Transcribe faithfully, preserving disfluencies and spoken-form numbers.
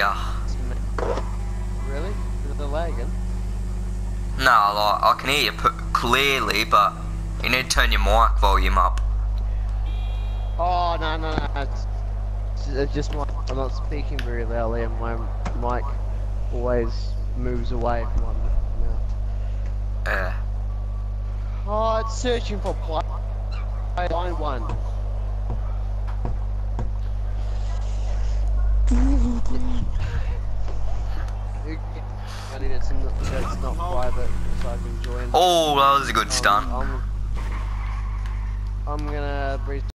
ya. Really? Is it lagging? No, like, I can hear you p clearly, but you need to turn your mic volume up. Oh, no, no, no. It's, it's just my, I'm not speaking very loudly and my mic always moves away from my mouth. Yeah. Oh, it's searching for play. Line one. I need it's not, that's not private, so I can join. Oh, that was a good Um, stunt. I'm, I'm gonna.